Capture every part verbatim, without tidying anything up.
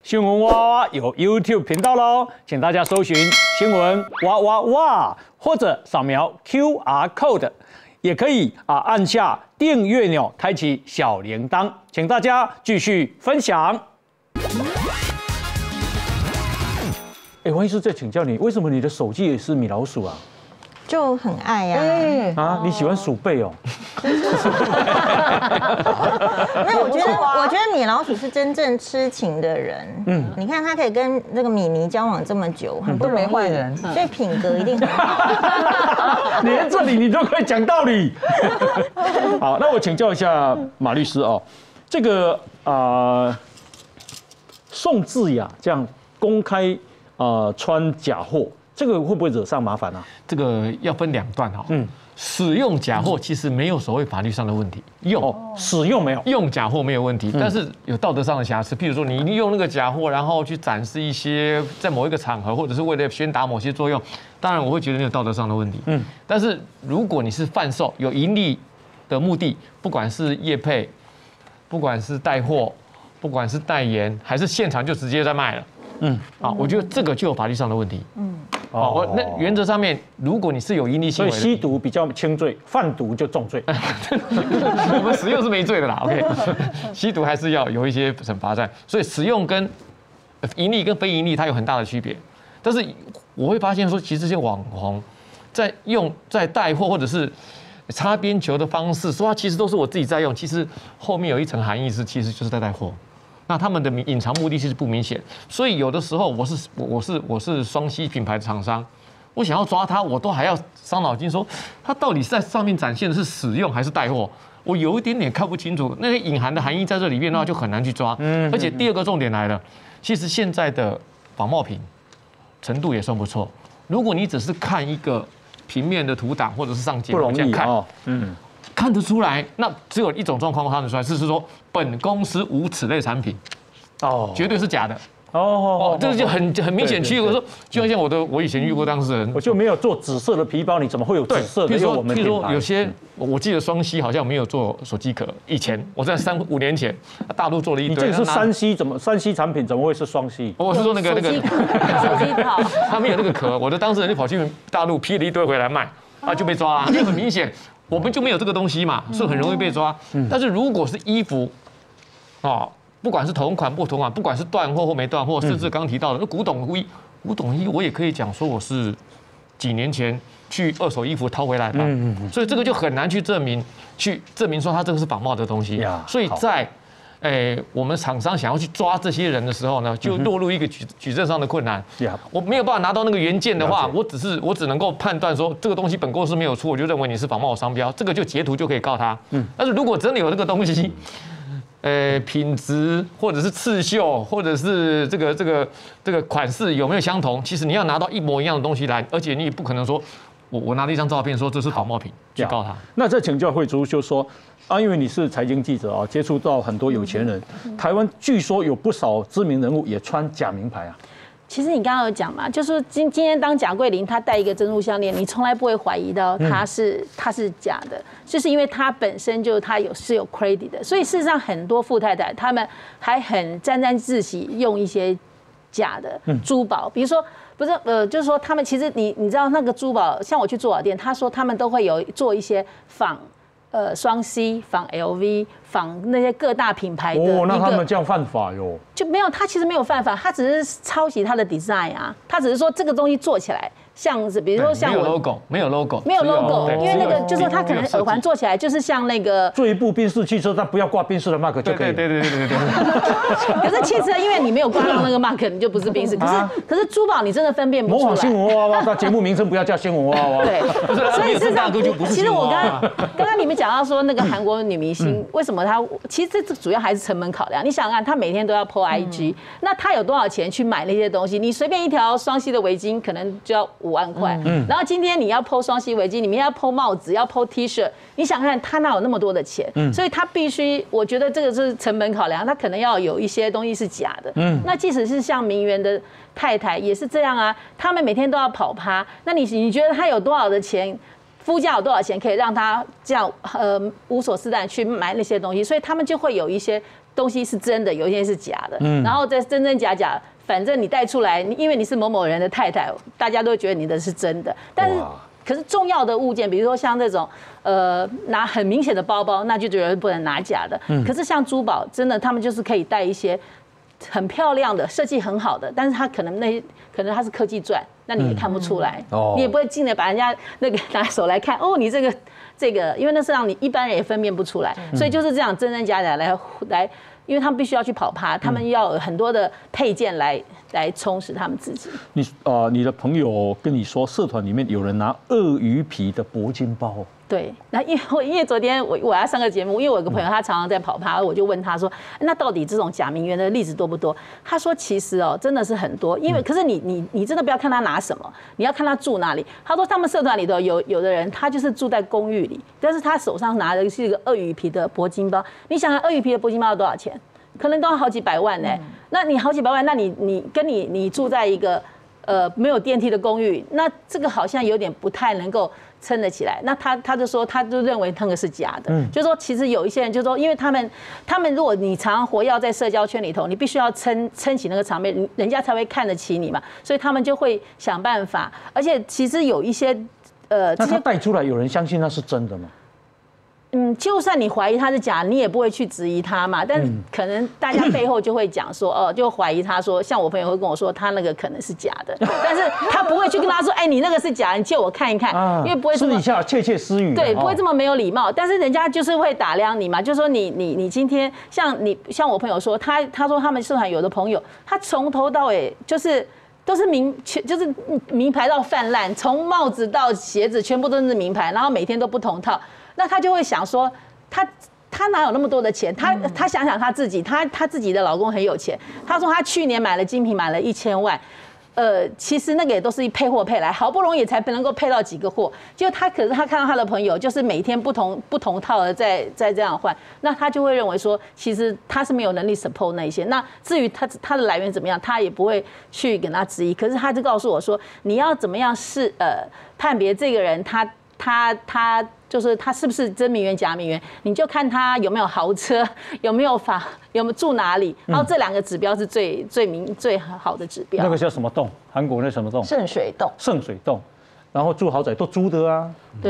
新闻哇哇哇有 YouTube 频道喽，请大家搜寻新闻哇哇哇，或者扫描 Q R code， 也可以啊按下订阅钮，开启小铃铛，请大家继续分享。哎，王医师，再请教你，为什么你的手机也是米老鼠啊？ 就很爱呀、 啊，啊，你喜欢鼠辈哦？ 没有，我觉得我觉得米老鼠是真正痴情的人。嗯，你看他可以跟这个米妮交往这么久，很不容易， 没坏人， 所以品格一定很好。 连这里你都可以讲道理。好，那我请教一下马律师哦，这个啊、呃，宋智雅这样公开啊、呃、穿假货。这个会不会惹上麻烦啊？ 这个要分两段哈。嗯，使用假货其实没有所谓法律上的问题，用、 哦、使用没有， 用假货没有问题，但是有道德上的瑕疵。譬如说，你利用那个假货，然后去展示一些在某一个场合，或者是为了宣达某些作用，当然我会觉得你有道德上的问题。嗯，但是如果你是贩售有盈利的目的，不管是业配，不管是带货，不管是代言，还是现场就直接在卖了。嗯，啊，我觉得这个就有法律上的问题。嗯，哦，我那原则上面，如果你是有盈利行为的， 所以吸毒比较轻罪，贩毒就重罪。 我们使用是没罪的啦 ，OK， 吸毒还是要有一些惩罚在，所以使用跟盈利跟非盈利它有很大的区别。但是我会发现说，其实这些网红在用在带货或者是擦边球的方式，说它其实都是我自己在用，其实后面有一层含义是，其实就是在带货。那他们的隐藏目的其实不明显，所以有的时候我是我是我是双C品牌的厂商，我想要抓他，我都还要伤脑筋说，他到底是在上面展现的是使用还是带货，我有一点点看不清楚，那些隐含的含义在这里面的话就很难去抓。嗯，而且第二个重点来了，其实现在的仿冒品程度也算不错，如果你只是看一个平面的图档或者是上节目这样看，哦，嗯。看得出来，那只有一种状况看得出来，是说本公司无此类产品，哦，绝对是假的。哦哦，这个就很很明显区别。我说，就像我的，我以前遇过当事人， 我就没有做紫色的皮包，你怎么会有紫色的？ 譬如说，譬如说有些，我记得双C好像没有做手机壳，以前我在三五年前，大陆做了一堆。 你这个是三C怎么三C产品怎么会是双C？ 我是说那个那个手机套， 他没有那个壳，我的当事人就跑去大陆批了一堆回来卖，啊就被抓了，就很明显。我们就没有这个东西嘛，所以很容易被抓。但是如果是衣服，哦，不管是同款不同款，不管是断货或没断货，甚至刚提到的那古董衣，古董衣我也可以讲说我是几年前去二手衣服掏回来的，所以这个就很难去证明，去证明说它这个是仿冒的东西。所以在诶，我们厂商想要去抓这些人的时候呢，就落入一个举举证上的困难。我没有办法拿到那个原件的话，我只是我只能够判断说这个东西本公司没有出，我就认为你是仿冒商标，这个就截图就可以告他。嗯，但是如果真的有这个东西，呃，品质或者是刺绣，或者是这个这个这个款式有没有相同，其实你要拿到一模一样的东西来，而且你也不可能说我我拿了一张照片说这是仿冒品去告他。 那再请教慧珠，就说。啊，因为你是财经记者啊，接触到很多有钱人，台湾据说有不少知名人物也穿假名牌啊。 其实你刚刚有讲嘛，就是今今天当贾桂林他戴一个珍珠项链，你从来不会怀疑到他是他是假的，就是因为他本身就他有是有 credit 的，所以事实上很多富太太他们还很沾沾自喜用一些假的珠宝，比如说。不是，呃，就是说他们其实你你知道那个珠宝，像我去珠宝店，他说他们都会有做一些仿。呃，双C仿 L V 仿那些各大品牌的哦，那他们这样犯法哟？ 就没有，他其实没有犯法，他只是抄袭他的 design 啊，他只是说这个东西做起来像是，比如说像我没有 logo， 没有 logo， 没有 logo， 因为那个就是他可能耳环做起来就是像那个做一部宾士汽车，但不要挂宾士的 mark 就可以。 对对对对对对。 可是汽车，因为你没有挂上那个 mark， 你就不是宾士。可是可是珠宝你真的分辨不出来。 模仿新闻娃娃，那节目名称不要叫新闻娃娃。 对，所以事实上，其实我刚刚刚刚你们讲到说那个韩国女明星为什么她，其实这主要还是成本考量。你想想看，她每天都要 po I G， 那她有多少钱去买那些东西？你随便一条双C的围巾可能就要五万块。然后今天你要 po 双C围巾，你们要 po 帽子，要 po T 恤，你想看他哪有那么多的钱？嗯，所以他必须，我觉得这个是成本考量，他可能要有一些东西是假的。嗯，那即使是像名媛的太太也是这样啊，他们每天都要跑趴，那你你觉得他有多少的钱？夫家有多少钱可以让他这样呃无所事事去买那些东西？所以他们就会有一些东西是真的，有一些是假的，嗯，然后再真真假假，反正你带出来，因为你是某某人的太太，大家都觉得你的是真的，但是。可是重要的物件，比如说像这种，呃，拿很明显的包包，那就觉得不能拿假的。嗯。可是像珠宝，真的他们就是可以带一些很漂亮的、设计很好的，但是它可能那可能它是科技钻，那你也看不出来，嗯、你也不会进来把人家那个拿手来看，哦，你这个这个，因为那是让你一般人也分辨不出来，嗯、所以就是这样真真假假来来。因为他们必须要去跑趴，他们要有很多的配件来来充实他们自己。 你啊，你的朋友跟你说，社团里面有人拿鳄鱼皮的铂金包。 对，那因为我因为昨天我我要上个节目，因为我有个朋友他常常在跑趴，我就问他说，那到底这种假名媛的例子多不多？他说其实哦真的是很多，因为可是你你你真的不要看他拿什么，你要看他住哪里。他说他们社团里头有有的人他就是住在公寓里，但是他手上拿的是一个鳄鱼皮的铂金包。你想想鳄鱼皮的铂金包要多少钱？可能都要好几百万呢、欸。那你好几百万，那你你跟你你住在一个呃没有电梯的公寓，那这个好像有点不太能够撑得起来。那他他就说，他就认为那个是假的，嗯、就是说其实有一些人就说，因为他们他们如果你常常活跃在社交圈里头，你必须要撑撑起那个场面，人家才会看得起你嘛，所以他们就会想办法。而且其实有一些呃， 那他带出来，有人相信那是真的吗？ 嗯，就算你怀疑他是假，你也不会去质疑他嘛。但可能大家背后就会讲说，哦，就怀疑他说，像我朋友会跟我说，他那个可能是假的，但是他不会去跟他说，哎，你那个是假，你借我看一看，因为不会私底下窃窃私语， 对，不会这么没有礼貌。但是人家就是会打量你嘛，就说你你你今天像你像我朋友说，他他说他们社团有的朋友，他从头到尾就是都是名就是名牌到泛滥，从帽子到鞋子全部都是名牌，然后每天都不同套。那他就会想说，他他哪有那么多的钱？他他想想他自己，他他自己的老公很有钱。他说他去年买了精品，买了一千万，呃，其实那个也都是配货配来，好不容易才能够配到几个货。就他可是他看到他的朋友，就是每天不同不同套的在在这样换，那他就会认为说，其实他是没有能力 support 那些。那至于他他的来源怎么样，他也不会去跟他质疑。可是他就告诉我说，你要怎么样是呃判别这个人他他他。就是他是不是真名媛假名媛，你就看他有没有豪车，有没有房，有没有住哪里，然后这两个指标是最最明最好的指标。 那个叫什么洞？韩国那什么洞？ 圣水洞。 圣水洞，然后住豪宅都租的啊。 对。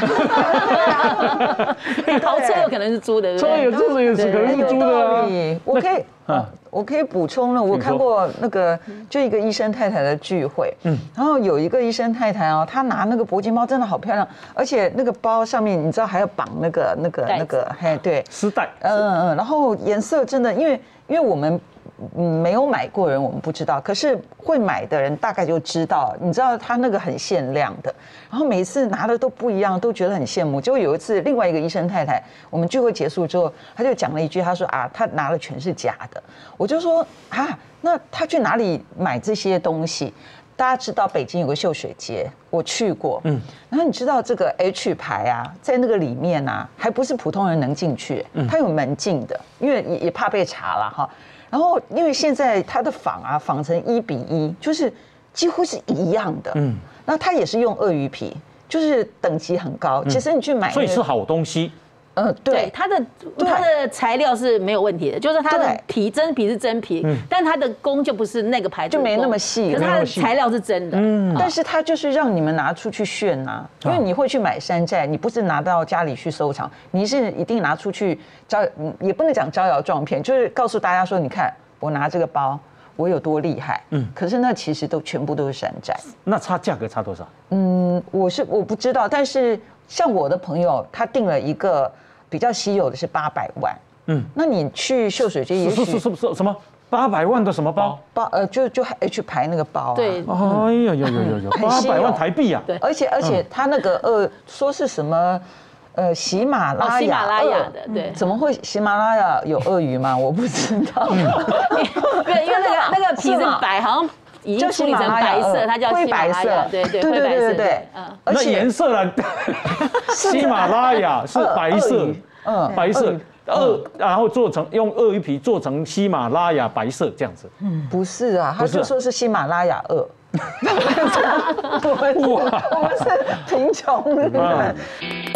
豪车有可能是租的， 车也这也是可能是租的啊。 我可以。啊，我可以补充了。我看过那个，就一个医生太太的聚会，嗯，然后有一个医生太太哦，她拿那个铂金包真的好漂亮，而且那个包上面你知道还要绑那个那个那个，嘿，对， 丝带， 嗯嗯，然后颜色真的，因为因为我们嗯没有买过人，我们不知道，可是会买的人大概就知道，你知道他那个很限量的，然后每一次拿的都不一样，都觉得很羡慕。就有一次，另外一个医生太太，我们聚会结束之后，他就讲了一句，他说啊，他拿的全是假的。我就说啊，那他去哪里买这些东西？大家知道北京有个秀水街，我去过，嗯，然后你知道这个 H 牌啊，在那个里面啊，还不是普通人能进去，它有门禁的，因为也怕被查了哈。然后因为现在它的仿啊，仿成一比一，就是几乎是一样的，嗯，那它也是用鳄鱼皮，就是等级很高。其实你去买， 所以是好东西。 嗯，对， 它的它的材料是没有问题的，就是它的皮真皮是真皮，但它的工就不是那个牌子， 就没那么细， 可是它的材料是真的。 嗯，但是它就是让你们拿出去炫呐，因为你会去买山寨，你不是拿到家里去收藏，你是一定拿出去招，也不能讲招摇撞骗，就是告诉大家说，你看我拿这个包，我有多厉害。嗯，可是那其实都全部都是山寨。 那差价格差多少？ 嗯，我是我不知道，但是像我的朋友，他订了一个。比较稀有的是八百万，嗯，那你去秀水街也许是是是什么八百万的什么包包呃就就 H 牌那个包啊， 对， 哎呀有有有有八百万台币啊， 对，而且而且他那个呃说是什么呃喜马拉雅喜马拉雅的，对， 怎么会喜马拉雅有鳄鱼吗？我不知道， 对，因为那个那个皮是白，好像。已经处理成白色，它叫灰白色， 对对对对对对， 嗯，那颜色呢？喜马拉雅是白色，嗯，白色鳄，然后做成用鳄鱼皮做成喜马拉雅白色这样子。 嗯，不是啊，他就说是喜马拉雅鳄。我们我们是贫穷人。